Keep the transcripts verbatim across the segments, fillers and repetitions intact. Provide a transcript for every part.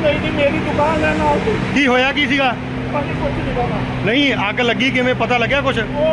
नहीं जी मेरी दुकान है ना। की होया की सीगा? भाजी कुछ नहीं पता। नहीं अग लगी किवें पता लग्या कुछ? वो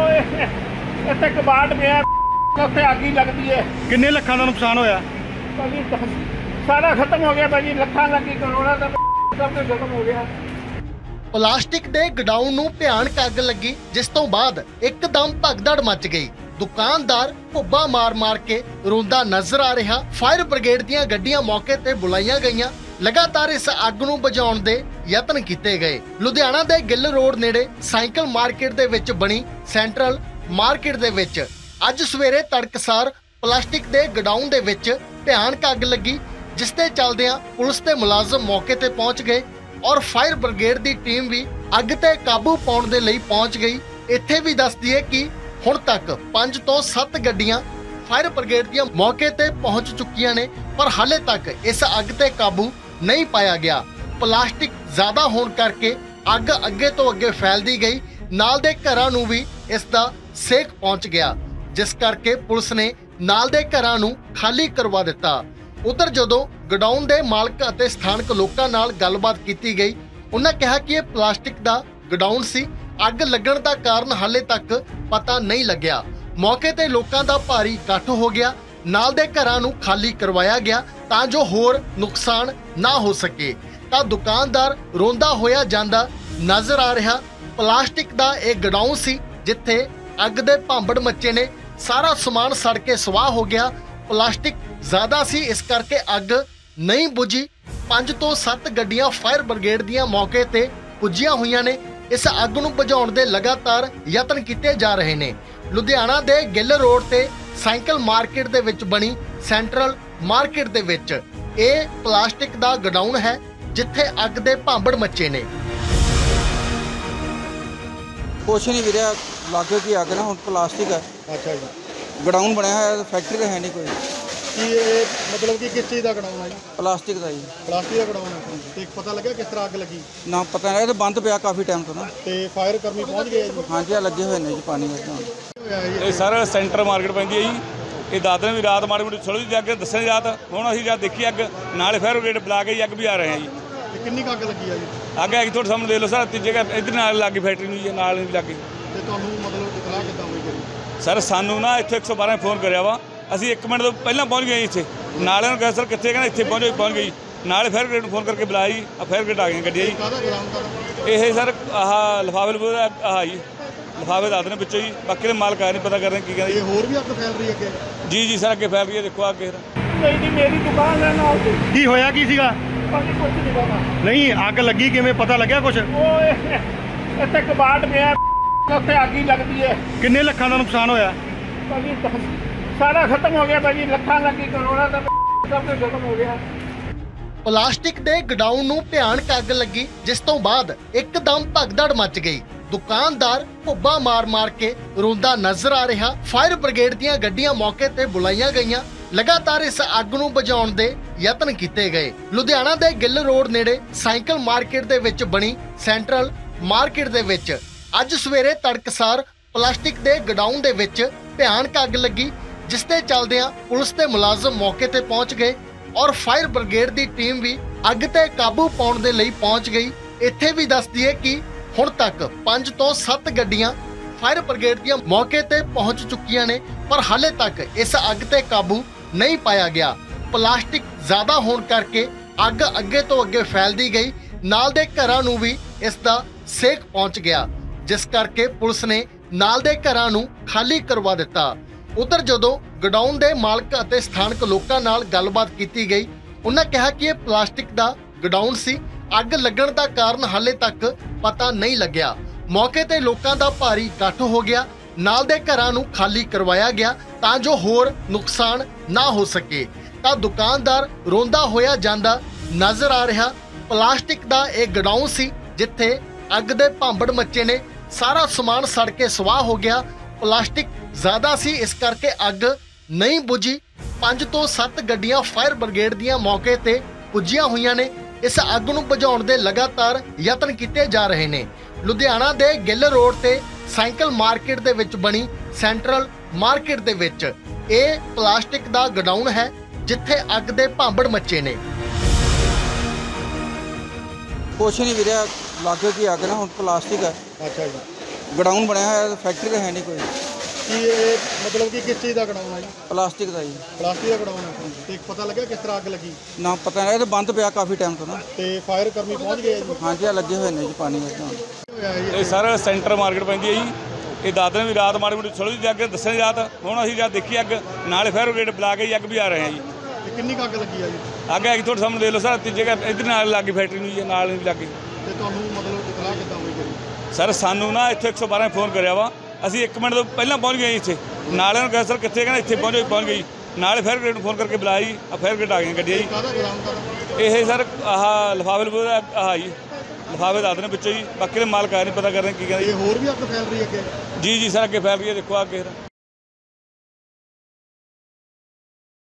इत्थे कबाड़ पिया उत्थे अग ही लगदी है। किन्ने लखां दा नुकसान होया? भाजी सारा खत्म हो गया भाजी, लखां लगी करोड़ां दा सब कुछ खत्म हो गया। प्लास्टिक दे गडाउन नूं भयानक अग लगी, जिस तो बाद एकदम भगदड़ मच गई। दुकानदार भुब्बा मार मार के रोंदा नजर आ रहा। फायर ब्रिगेड दीयां गड्डियां मौके ते बुलाईयां गईयां। लगातार इस अग नूं बुझाउण दे यतन कीते गए। लुधियाना दे गिल रोड नेड़े साइकिल मार्केट दे विच बनी सेंट्रल मार्केट दे विच अज सवेरे तड़कसार प्लास्टिक दे गडाउन दे विच भयानक अग लगी, जिस ते चलदियां पुलिस ते मुलाजम मौके ते पहुंच गए और फायर ब्रिगेड दी टीम भी अग ते काबू पाउण दे लई पहुंच गई। इत्थे भी दस दईए कि हुण तक पंज तो सत्त गड्डियां फायर ब्रिगेड ਦੀਆਂ मौके ते पहुंच चुकियां ने, पर हाले तक इस अग ते काबू नहीं पाया गया। प्लास्टिक ज्यादा होने करके अग अगे तो अगे फैलदी गई, नाल दे घरां नूं भी इस दा सेक पहुंच गया, जिस करके पुलिस ने नाल दे घरां नूं खाली करवा दिता। उधर जदों गडाउन दे मालक अते स्थानक लोकां नाल गलबात कीती गई, उन्हां कहा कि यह प्लास्टिक दा गडाउन सी, अग लगण दा कारण हाले तक पता नहीं लग्या। मौके ते लोकां दा भारी इकट्ठ हो गया, नाल दे घरां नूं खाली करवाया गया तां जो होर नुकसान ना हो सके। तां दुकानदार रोंदा होया जांदा नजर आ रहा। प्लास्टिक दा एक गडाउन सी जिथे अग दे भांबड़ मच्चे ने, सारा समान सड़ के स्वाह हो गया। प्लास्टिक ज्यादा सी, इस करके अग नहीं बुझी। पंज तो सत्त गड्डियां फायर ब्रिगेड दियां मौके ते पुज्जियां होईयां ने। इस अग नूं बुझाउण दे लगातार यतन कीते जा रहे ने। लुधियाना दे गिल रोड ते साइकिल मार्केट दे विच बनी सेंट्रल मार्केट दे विच ਇਹ प्लास्टिक दा गडाउन है जिथे अग दे भांबड़ मच्चे ने। कुछ नहीं वीरे, लागे की अग ना हुण प्लास्टिक है। अच्छा जी, गडाउन बनया है, फैक्ट्री तो है नहीं कोई। की ये मतलब कि किस चीज़ का गडाउन है जी? प्लास्टिक का जी। प्लास्टिक का गडाउन है। ते पता लगा किस तरह अग लगी? ना पता नहीं, तो बंद पिया काफ़ी टाइम तो ना। ते फायर कर्मी पहुंच गए जी? हाँ जी, आ लगे हुए ने जी पानी में। ਇਹ ਸਾਰਾ ਸੈਂਟਰ ਮਾਰਕੀਟ ਪੈਂਦੀ ਹੈ ਜੀ। ਇਹ ਦਾਦਨ ਵੀ ਰਾਤ ਮਾੜੀ ਮੋਟੀ ਥੋੜ੍ਹੀ ਜਿਹੀ ਅੱਗ ਦੱਸਣ ਰਾਤ, ਹੁਣ ਅਸੀਂ ਜਦ ਦੇਖੀ ਅੱਗ ਨਾਲੇ ਫਾਇਰ ਬ੍ਰਿਗੇਡ ਬੁਲਾ ਕੇ ਅੱਗ ਵੀ ਆ ਰਹੇ ਆ ਜੀ। ਕਿੰਨੀ ਕੁ ਅੱਗ ਲੱਗੀ ਆ ਜੀ? ਅੱਗ ਹੈਗੀ ਤੁਹਾਡੇ ਸਾਹਮਣੇ ਦੇਖ ਲਓ ਸਰ, ਤੀਜੇ ਘਰ ਇੱਧਰ ਨਾਲ ਲੱਗੀ ਫੈਕਟਰੀ ਨੂੰ ਜੀ, ਨਾਲ ਨਹੀਂ ਲੱਗੀ। ਤੇ ਤੁਹਾਨੂੰ ਮਤਲਬ ਇਤਲਾਹ ਕਿੱਦਾਂ ਹੋਈ ਜੀ? ਸਰ ਸਾਨੂੰ ਨਾ ਇੱਥੇ ਇੱਕ ਸੌ ਬਾਰਾਂ ਫੋਨ ਕਰਿਆ ਵਾ, ਅਸੀਂ ਇੱਕ ਮਿੰਟ ਤੋਂ ਪਹਿਲਾਂ ਪਹੁੰਚ ਗਏ ਇੱਥੇ। ਨਾਲੇ ਨੂੰ ਕਿਹਾ ਸਰ ਕਿੱਥੇ, ਕਹਿੰਦਾ ਇੱਥੇ ਪਹੁੰਚੋ, ਪਹੁੰਚ ਗਈ। ਨਾਲੇ ਫਾਇਰ ਬ੍ਰਿਗੇਡ ਨੂੰ ਫੋਨ ਕਰਕੇ ਬੁਲਾਇਆ ਜੀ, ਆ ਫਾਇਰ ਬ੍ਰਿਗੇਡ ਆ ਗਈਆਂ ਗੱਡੀਆਂ ਜੀ। ਕਾਹਦਾ ਗਰਾਊਂਡ ਦਾ? ਇਹ ਸਰ ਆਹ ਲਿਫਾਫੇ ਲਫੂਫੇ ਦਾ ਆਹ ਜੀ, ਲਿਫਾਫੇ ਦੱਸ ਦੇਣੇ ਵਿੱਚੋਂ ਜੀ, ਬਾਕੀ ਦੇ ਮਾਲਕ ਆਏ ਨਹੀਂ ਪਤਾ ਕਰਦੇ ਕੀ ਕਹਿੰਦੇ। ਇਹ ਹੋਰ ਵੀ ਅੱਗ ਫੈਲ ਰਹੀ ਅੱਗੇ? ਜੀ ਜੀ ਸਰ ਅੱਗੇ ਫੈਲ ਰਹੀ ਹੈ, ਦੇਖੋ ਅੱਗੇ। नहीं जी मेरी दुकान है ना। की होया की सीगा? भाजी कुछ नहीं पता। नहीं अग लगी किवें पता लग्या कुछ? वो इत्थे कबाड़ पिया उत्थे अग ही लगदी है। किन्ने लखां दा नुकसान होया? भाजी सारा खत्म हो गया भाजी, लखां लगी करोड़ां दा सब कुछ खत्म हो गया। प्लास्टिक दे गडाउन नूं भयानक अग लगी, जिस तो बाद एकदम भगदड़ मच गई। दुकानदार भुब्बा मार मार के रोंदा नजर आ रहा। फायर ब्रिगेड दीयां गड्डियां मौके ते बुलाईयां गईयां। लगातार इस अग नूं बुझाउण दे यतन कीते गए। लुधियाना दे गिल रोड नेड़े साइकिल मार्केट दे विच बनी सेंट्रल मार्केट दे विच अज सवेरे तड़कसार प्लास्टिक दे गडाउन दे विच भयानक अग लगी, जिस ते चलदियां पुलिस ते मुलाजम मौके ते पहुंच गए और फायर ब्रिगेड दी टीम भी अग ते काबू पाउण दे लई पहुंच गई। इत्थे भी दस दईए कि हुण तक पंज तो सत्त गड्डियां फायर ब्रिगेड ਦੀਆਂ मौके ते पहुंच चुकियां ने, पर हाले तक इस अग ते काबू नहीं पाया गया। प्लास्टिक ज्यादा होने करके अग अगे तो अगे फैलदी गई, नाल दे घरां नूं भी इस दा सेक पहुंच गया, जिस करके पुलिस ने नाल दे घरां नूं खाली करवा दिता। उधर जदों गडाउन दे मालक अते स्थानक लोकां नाल गलबात कीती गई, उन्हां कहा कि यह प्लास्टिक दा गडाउन सी, अग लगण दा कारण हाले तक पता नहीं लग्या। मौके ते लोकां दा भारी इकट्ठ हो गया, नाल दे घरां नूं खाली करवाया गया तां जो होर नुकसान ना हो सके। तां दुकानदार रोंदा होया जांदा नजर आ रहा। प्लास्टिक दा एक गडाउन सी जिथे अग दे भांबड़ मच्चे ने, सारा समान सड़ के स्वाह हो गया। प्लास्टिक ज्यादा सी, इस करके अग नहीं बुझी। पंज तो सत्त गड्डियां फायर ब्रिगेड दियां मौके ते पुज्जियां होईयां ने। इस अग नूं बुझाउण दे लगातार यतन कीते जा रहे ने। लुधियाना दे गिल रोड ते साइकिल मार्केट दे विच बनी सेंट्रल मार्केट दे विच ਇਹ प्लास्टिक दा गडाउन है जिथे अग दे भांबड़ मच्चे ने। ਕੁਛ ਨਹੀਂ ਵੀਰੇ ਲਾਗੇ ਕੀ ਅੱਗ ਨਾ ਹੁਣ ਪਲਾਸਟਿਕ ਹੈ ਅੱਛਾ ਜੀ ਗਡਾਊਨ ਬਣਿਆ ਹੋਇਆ ਫੈਕਟਰੀ ਤਾਂ ਹੈ ਨਹੀਂ ਕੋਈ ਕੀ ਇਹ ਮਤਲਬ ਕਿ ਕਿਸ ਚੀਜ਼ ਦਾ ਗਡਾਊਨ ਹੈ ਜੀ ਪਲਾਸਟਿਕ ਦਾ ਜੀ ਪਲਾਸਟਿਕ ਦਾ ਗਡਾਊਨ ਹੈ ਤੇ ਪਤਾ ਲੱਗਿਆ ਕਿਸ ਤਰ੍ਹਾਂ ਅੱਗ ਲੱਗੀ ਨਾ ਪਤਾ ਨਹੀਂ ਇਹ ਤਾਂ ਬੰਦ ਪਿਆ ਕਾਫੀ ਟਾਈਮ ਤੋਂ ਨਾ ਤੇ ਫਾਇਰ ਕਰਮੀ ਪਹੁੰਚ ਗਏ ਜੀ ਹਾਂਜੀ ਆ ਲੱਗੇ ਹੋਏ ਨੇ ਜੀ ਪਾਣੀ ਵਿੱਚ ਹੁਣ ਹੋਇਆ ਜੀ ਇਹ ਸਰ ਸੈਂਟਰ ਮਾਰਕੀਟ ਪੈਂਦੀ ਹੈ ਜੀ ਇਹ ਦਾਦਨ ਵੀ ਰਾਤ ਮਾੜੀ ਮੋਟੀ ਥੋੜ੍ਹੀ ਜਿਹੀ ਅੱਗ ਦੱਸਣ ਰਾਤ ਹੁਣ ਅਸੀਂ ਜਦ ਦੇਖੀ ਅੱਗ ਨਾਲੇ ਫਾਇਰ ਬ੍ਰਿਗੇਡ ਬੁਲਾ ਕੇ ਜੀ ਅੱਗ ਵੀ ਆ ਰਹੇ ਆ ਜੀ ਤੇ ਕਿੰਨੀ ਕੁ ਅੱਗ ਲੱਗੀ ਆ ਜੀ ਅੱਗ ਹੈਗੀ ਤੁਹਾਡੇ ਸਾਹਮਣੇ ਦੇਖ ਲਓ ਸਰ ਤੀਜੇ ਘਰ ਇੱਧਰ ਨਾਲ ਲੱਗੀ ਫੈਕਟਰੀ ਨੂੰ ਜੀ ਨਾਲ ਨਹੀਂ ਲੱਗੀ ਤੇ ਤੁਹਾਨੂੰ ਮਤਲਬ ਇਤਲਾਹ ਕਿੱਦਾਂ ਹੋਈ ਕਰੀ ਸਰ ਸਾਨੂੰ ਨਾ ਇੱਥੇ ਇੱਕ ਸੌ ਬਾਰਾਂ ਫੋਨ ਕਰਿਆ ਵਾ ਅਸੀਂ ਇੱਕ ਮਿੰਟ ਤੋਂ ਪਹਿਲਾਂ ਪਹੁੰਚ ਗਏ ਜੀ ਇੱਥੇ ਨਾਲੇ ਨੂੰ ਕਿਹਾ ਸਰ ਕਿੱਥੇ ਕਹਿੰਦਾ ਇੱਥੇ ਪਹੁੰਚੋ ਪਹੁੰਚ ਗਈ ਨਾਲੇ ਫਾਇਰ ਬ੍ਰਿਗੇਡ ਨੂੰ ਫੋਨ ਕਰਕੇ ਬੁਲਾਇਆ ਜੀ ਆ ਫਾਇਰ ਬ੍ਰਿਗੇਡ ਆ ਗਈਆਂ ਗੱਡੀਆਂ ਜੀ ਕਾਹਦਾ ਗਡਾਊਨ ਕਾਹਦਾ ਇਹ ਸਰ ਆਹ ਲਿਫਾਫੇ ਲਫੂਫੇ ਆਹ ਜੀ ਲਿਫਾਫੇ ਦੱਸ ਦੇਣੇ ਵਿੱਚੋਂ ਜੀ ਬਾਕੀ ਦੇ ਮਾਲਕ ਆ ਨਹੀਂ ਪਤਾ ਕਰਦੇ ਕੀ ਕਹਿੰਦੇ ਇਹ ਹੋਰ ਵੀ ਅੱਗ ਫੈਲ ਰਹੀ ਅੱਗੇ ਜੀ ਜੀ ਸਰ ਅੱਗੇ ਫੈਲ ਰਹੀ ਹੈ ਦੇਖੋ ਅੱਗੇ